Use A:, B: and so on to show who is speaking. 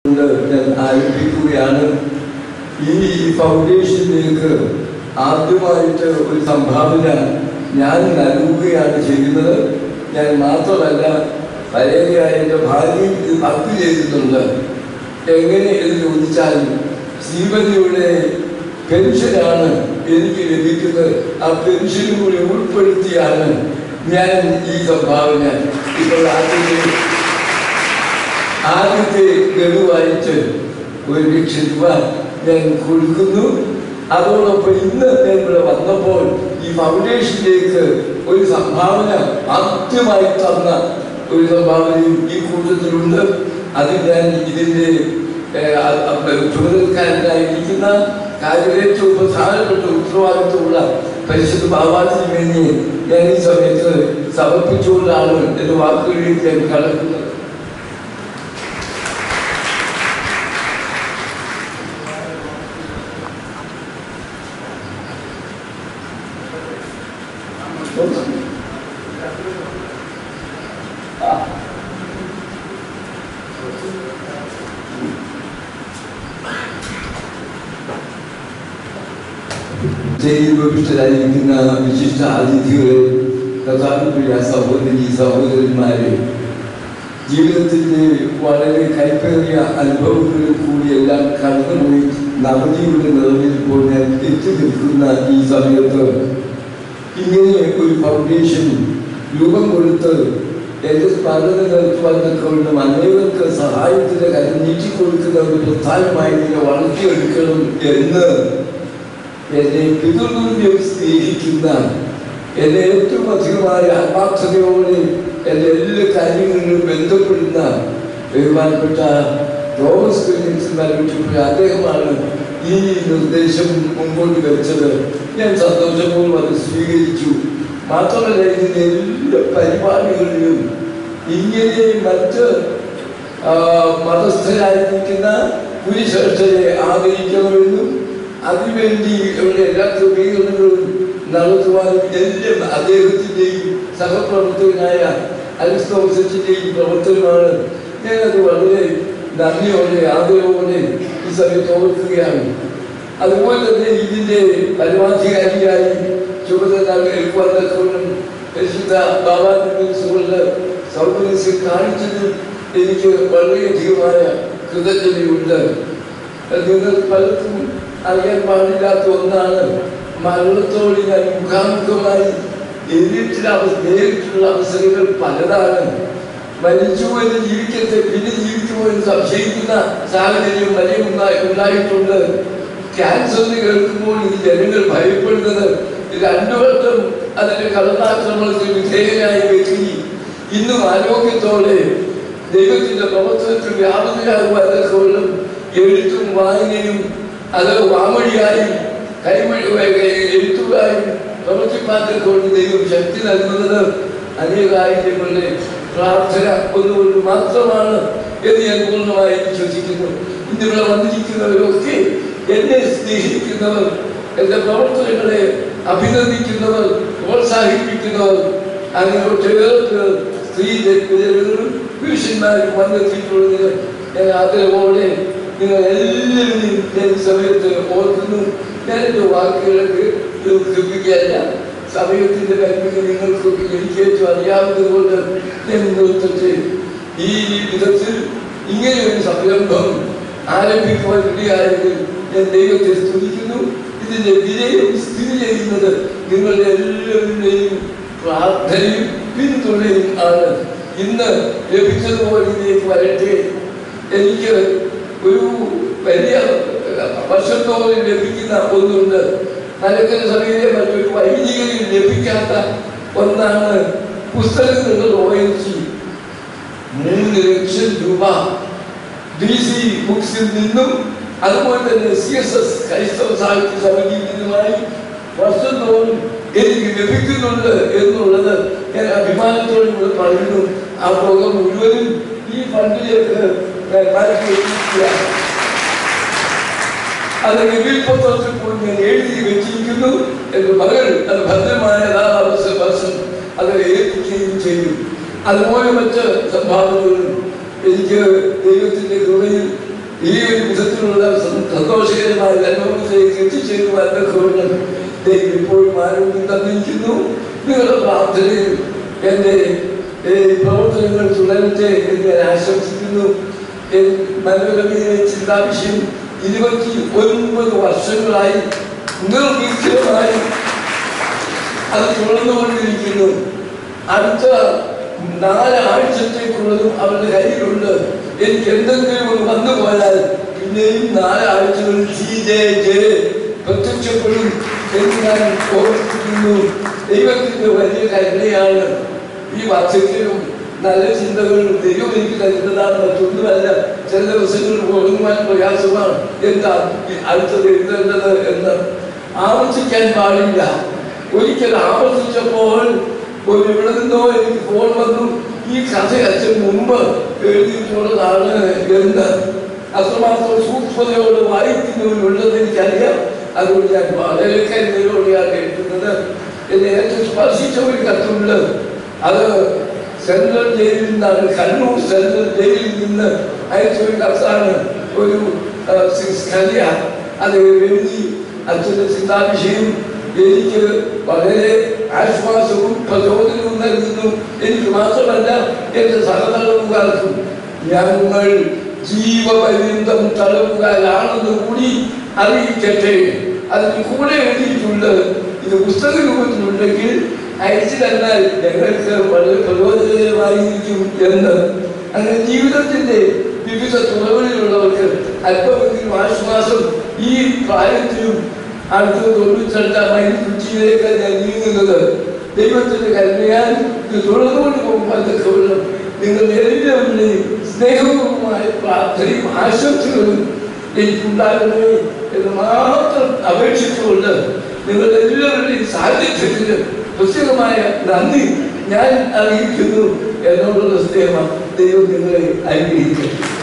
A: ഞാൻ ആരംഭിക്കുകയാണ്. ഈ ഫൗണ്ടേഷനിലേക്ക് ആദ്യമായിട്ട് ഒരു സംഭാവന ഞാൻ നൽകുകയാണ് ചെയ്യുന്നത്. ഞാൻ മാത്രമല്ല, പഴയയായ എൻ്റെ ഭാര്യയും ഇത് പങ്കു ചെയ്തിട്ടുണ്ട്. എങ്ങനെ എന്ന് ചോദിച്ചാൽ, ശ്രീമതിയുടെ പെൻഷനാണ് എനിക്ക് ലഭിക്കുന്നത്. ആ പെൻഷനും കൂടി ഉൾപ്പെടുത്തിയാണ് ഞാൻ ഈ സംഭാവന ഇപ്പോൾ ആദ്യത്തെ ഗഡുവായിട്ട് 1,00,000 രൂപ ഞാൻ കൊടുക്കുന്നു. അതോടൊപ്പം ഇന്ന് ഞാൻ ഇവിടെ വന്നപ്പോൾ ഈ ഫൗണ്ടേഷനിലേക്ക് ഒരു സംഭാവന ആദ്യമായി തന്ന ഒരു സംഭാവനയും ഈ കൂട്ടത്തിലുണ്ട്. അത് ഞാൻ ഇതിൻ്റെ ചുമതലക്കാരനായിരിക്കുന്ന ഏറ്റവും പ്രധാനപ്പെട്ട ഉത്തരവാദിത്വമുള്ള പരിശുദ്ധ ബാബാജിന് വേണ്ടി ഞാൻ ഈ സമയത്ത് സമർപ്പിച്ചുകൊണ്ടാണ് എൻ്റെ വാക്കുകളിലേക്ക് ഞാൻ കടക്കുന്നത്. ായിരിക്കുന്ന വിശിഷ്ട അതിഥികളെ, പ്രധാനപ്പെട്ട സഹോദരി സഹോദരന്മാരെ, ജീവിതത്തിൻ്റെ വളരെ കൈപ്പേറിയ അനുഭവങ്ങളിൽ കൂടിയെല്ലാം കടന്നുപോയി നവതിയുടെ നിറവിലിപ്പോൾ ഞാൻ എത്തി നിൽക്കുന്ന ഈ സമയത്ത് ഇങ്ങനെ ഒരു ഫൗണ്ടേഷൻ രൂപം കൊടുത്ത് എൻ്റെ സ്മരണ നിർത്തുവാനൊക്കെ അനേകർക്ക് സഹായത്തിന് കരം നീട്ടിക്കൊടുക്കുന്ന ഒരു പ്രധാനമായി ഇതിനെ വളർത്തിയെടുക്കണം എന്ന് എന്നെ പിതൃതുല്യം സ്നേഹിക്കുന്ന, എന്നെ ഏറ്റവും അധികമായ ആത്മാർത്ഥതയോടെ എൻ്റെ എല്ലാ കാര്യങ്ങളിലും ബന്ധപ്പെടുന്ന ബഹുമാനപ്പെട്ട തോമസ് കുര്യൻസിന്റെ അദ്ദേഹമാണ് ഈ നിർദ്ദേശം മുമ്പോട്ട് വെച്ചത്. ഞാൻ സന്തോഷപൂർവ്വം അത് സ്വീകരിച്ചു. മാത്രമല്ല, ഇതിൻ്റെ എല്ലാ പരിപാടികളിലും ഇങ്ങനെ മറ്റ് മതസ്ഥരായിരിക്കുന്ന പുരുഷരെ ആദരിക്കണമെന്നും അതിനുവേണ്ടി അവരുടെ എല്ലാ ക്രമീകരണങ്ങളും നടത്തുവാനും എല്ലാം അദ്ദേഹത്തിൻ്റെയും സഹപ്രവർത്തകനായ അലക്സ് തോമസിൻ്റെയും പ്രവർത്തനമാണ്. ഞാനത് വളരെ നന്ദിയോടെ ആദരവോടെ ഈ സമയത്ത് ഓർക്കുകയാണ്. അതുപോലെ തന്നെ ഇതിൻ്റെ പരമാധികാരിയായി ചുമതല ഏൽക്കുവാനും പരിശുദ്ധ ബാബാജിയുടെ സൗകര്യം കാണിച്ചതിൽ എനിക്ക് വളരെയധികമായ കൃതജ്ഞതയുണ്ട്. നിങ്ങൾ പലർക്കും അറിയാൻ പാടില്ലാത്ത ഒന്നാണ്, മരണത്തോട് ഞാൻ മുഖാമുഖമായി നേരിട്ടുള്ള അവസരങ്ങൾ പലതാണ്. മരിച്ചു എന്ന് ജീവിക്കത്തെ പിന്നെ ജീവിക്കുമോ എന്ന് സംശയിക്കുന്ന സാഹചര്യം വലിയ ഉണ്ടായിട്ടുണ്ട്. ക്യാൻസറിന് കേൾക്കുമ്പോൾ ഇത് ജനങ്ങൾ ഭയപ്പെടുന്നത് 2 വർഷം അതിൻ്റെ കടന്നാക്രമണത്തിന് വിധേയനായ വ്യക്തി ഇന്നും ആരോഗ്യത്തോടെ ദൈവത്തിൻ്റെ പ്രവർത്തനത്തിൽ വ്യാപകരാകുവാനൊക്കെ എഴുത്തും വായനയും അത് വാമൊഴിയായും എഴുത്തുകാരും പ്രവർത്തിപ്പാറ്റൊക്കെ ദൈവം ശക്തി നൽകുന്നത് അനേകാര്യങ്ങളുടെ പ്രാർത്ഥന ഒന്നുകൊണ്ട് മാത്രമാണ് എന്ന് ഞാൻ പൂർണ്ണമായി വിശ്വസിക്കുന്നു. ഇന്നിവിടെ വന്നിരിക്കുന്നവരൊക്കെ എന്നെ സ്നേഹിക്കുന്നവർ, എൻ്റെ പ്രവർത്തനങ്ങളെ അഭിനന്ദിക്കുന്നവർ, പ്രോത്സാഹിപ്പിക്കുന്നവർ, അങ്ങനെ ഒട്ടേറെ സ്ത്രീ പുരുഷന്മാരും വന്നെത്തിയിട്ടുള്ളതിന് ഞാൻ ആദരവോടെ നിങ്ങൾ എല്ലാവരും ഞാൻ സമയത്ത് ഓർക്കുന്നു. ഞാൻ എൻ്റെ വാക്കുകൾക്ക് കേൾപ്പിക്കുകയല്ല, സമയത്തിൻ്റെ പരിമിതി നിങ്ങൾക്കൊക്കെ എനിക്ക് ഏറ്റവും അറിയാവുന്നത് കൊണ്ട് ഞാൻ നിർത്തട്ടെ. ഈ വിധത്തിൽ ഇങ്ങനെ ഒരു സംരംഭം ആരംഭിക്കുവാൻ ഇടയായതിൽ ഞാൻ ദൈവത്തെ സ്തുതിക്കുന്നു. ഇതിൻ്റെ വിജയം സ്ഥിതി ചെയ്യുന്നത് നിങ്ങളുടെ എല്ലാവരുടെയും പ്രാർത്ഥനയും പിന്തുണയും ആണ്. ഇന്ന് ലഭിച്ചതുപോലെ ഇതിലേക്ക് വരട്ടെ. എനിക്ക് ഒരു വലിയ വർഷത്തോളം ലഭിക്കുന്ന ഒന്നുണ്ട്. മലക്കര സഭയിലെ മറ്റൊരു വൈദികരിൽ ലഭിക്കാത്ത ഒന്നാണ് പുസ്തകങ്ങളുടെ റോയൽറ്റി. 3 ലക്ഷം രൂപ DC ബുക്സിൽ നിന്നും അതുപോലെ തന്നെ CSS ക്രൈസ്തവ സാഹിത്യ സമിതിയിൽ നിന്നുമായി വർഷം തോറും എനിക്ക് ലഭിക്കുന്നുണ്ട് എന്നുള്ളത് ഞാൻ അഭിമാനത്തോടെ കൂടെ പറയുന്നു. ആ തുക മുഴുവനും ഈ ഫണ്ടിലേക്ക് മാറ്റിവെച്ചിരിക്കുകയാണ്. അത് വിൽപ്പത്രത്തിൽ പോയി ഞാൻ എഴുതി വെച്ചിരിക്കുന്നു. എൻ്റെ മകൾ അത് ഭദ്രമായ വർഷം അത് ഏൽപ്പിക്കുകയും ചെയ്തു. അതുപോലെ മറ്റ് സംഭാവനകളും എനിക്ക് ദൈവത്തിൻ്റെ കൃപയിൽ ഈ ഒരു വിധത്തിലുള്ള സന്തോഷകരമായ അനുഭവത്തിലേക്ക് എത്തിച്ചേരുവാനുള്ള കൃപകൾ ദൈവം ഇപ്പോഴും ആരോഗ്യം തന്നിരിക്കുന്നു. നിങ്ങളുടെ പ്രാർത്ഥനയിൽ എൻ്റെ പ്രവർത്തനങ്ങൾ തുടരട്ടെ എന്ന് ഞാൻ ആശംസിക്കുന്നു. മനോരമയിലെ ചിന്താവിഷയം 29 വർഷങ്ങളായി നിർവിഘ്നമായി അത് തുടർന്നുകൊണ്ടിരിക്കുന്നു. അടുത്ത 4 ആഴ്ചത്തേക്കുള്ളതും അവരുടെ കയ്യിലുണ്ട്. എനിക്ക് എന്തെങ്കിലും ഒന്ന് വന്നു പോയാൽ പിന്നെയും 4 ആഴ്ചകളിൽ പ്രത്യക്ഷപ്പെടും എന്ന് ഞാൻ ഓർമ്മിപ്പിക്കുന്നു. ദൈവത്തിൻ്റെ വലിയ കരുണയാണ്. ഈ വാക്യത്തിലും നല്ല ചിന്തകളും ദൈവം എനിക്ക് തരുന്നതാണ്, മറ്റൊന്നുമല്ല. ചില ദിവസങ്ങളിൽ ഒടുങ്ങുവാൻ പ്രയാസമാണ്. എന്താ അടുത്തത് എഴുതേണ്ടത് എന്ന് ആവർത്തിക്കാൻ പാടില്ല. ഒരിക്കൽ ആവർത്തിച്ചപ്പോൾ ഇവിടെ നിന്നോ എനിക്ക് ഫോൺ വന്നു, ഈ കഥ അച്ഛൻ മുമ്പ് എഴുതിയിട്ടുള്ളതാണ് എന്ന്. അത്രമാത്രം സൂക്ഷ്മതയോട് വായിക്കുന്നവരുണ്ടെന്ന് എനിക്കറിയാം. അതുകൊണ്ട് ഞാൻ വളരെ കരുതലോടെയാണ് എഴുതുന്നത്. എന്നെ ഏറ്റവും സ്പർശിച്ച ഒരു കത്തുണ്ട്. അത് സെൻട്രൽ ജയിലിൽ നിന്നാണ്, കണ്ണൂർ സെൻട്രൽ ജയിലിൽ നിന്ന് അയച്ച ഒരു കത്താണ്. ഒരു കല്യ അത് എഴുതി അച്ഛൻ്റെ ചിന്താവിഷയം എനിക്ക് വളരെ ആശ്വാസവും പ്രചോദനവും നൽകുന്നു. എനിക്ക് മാത്രമല്ല, എൻ്റെ സഹതടവുകാർക്കും. ഞങ്ങൾ ജീവപര്യന്തം തടവുകാരാണെന്ന് കൂടി അറിയിക്കട്ടെ. അതിന് കൂടെ എഴുതിയിട്ടുണ്ട്, ഇത് പുസ്തക രൂപത്തിലുണ്ടെങ്കിൽ അയച്ചു തന്നാൽ ഞങ്ങൾക്ക് വളരെ പ്രയോജനകരമായിരിക്കും എന്ന്. അങ്ങനെ ജീവിതത്തിൻ്റെ വിവിധ തുറകളിലുള്ളവർക്ക് അല്പമെങ്കിലും ആശ്വാസം ഈ പ്രായത്തിലും അടുത്ത 92-ാം കുറ്റിയിലേക്ക് ഞാൻ നീങ്ങുന്നത് ദൈവത്തിൻ്റെ കരുണയാൽ ഇത് തുടർന്നുകൊണ്ട് പോകുമ്പോൾ കൃപകളും നിങ്ങളുടെ എല്ലാവരുടെയും സ്നേഹപൂർവമായ പ്രാർത്ഥനയും ആശംസകളും എനിക്കുണ്ടാകണമേ എന്ന് മാത്രം അപേക്ഷിച്ചുകൊണ്ട് നിങ്ങളുടെ എല്ലാവരുടെയും സാന്നിധ്യത്തിന് പ്രത്യേകമായ നന്ദി ഞാൻ അറിയിക്കുന്നു. എന്നോടുള്ള സ്നേഹം ദൈവം നിങ്ങളെ അനുഗ്രഹിക്കും.